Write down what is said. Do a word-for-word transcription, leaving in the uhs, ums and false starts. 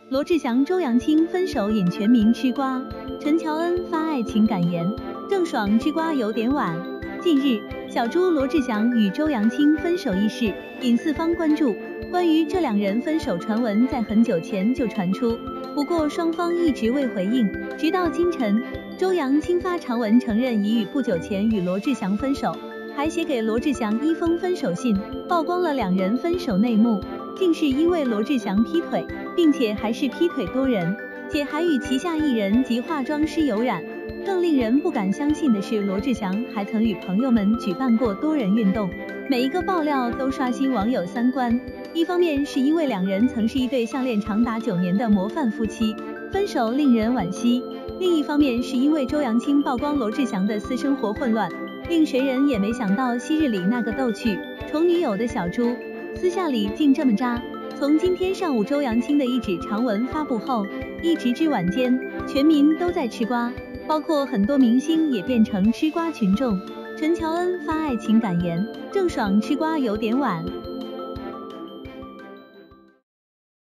罗志祥、周扬青分手引全民吃瓜，陈乔恩发爱情感言，郑爽吃瓜有点晚。近日，小猪罗志祥与周扬青分手一事引四方关注。关于这两人分手传闻在很久前就传出，不过双方一直未回应，直到今晨，周扬青发长文承认已与不久前与罗志祥分手，还写给罗志祥一封分手信，曝光了两人分手内幕，竟是因为罗志祥劈腿，并且还是劈腿多人，且还与旗下艺人及化妆师有染。更令人不敢相信的是，罗志祥还曾与朋友们举办过多人运动，每一个爆料都刷新网友三观。一方面是因为两人曾是一对相恋长达九年的模范夫妻，分手令人惋惜；另一方面是因为周扬青曝光罗志祥的私生活混乱，令谁人也没想到昔日里那个逗趣宠女友的小猪，私下里竟这么渣。从今天上午周扬青的一纸长文发布后，一直至晚间，全民都在吃瓜，包括很多明星也变成吃瓜群众。陈乔恩发爱情感言，郑爽吃瓜有点晚。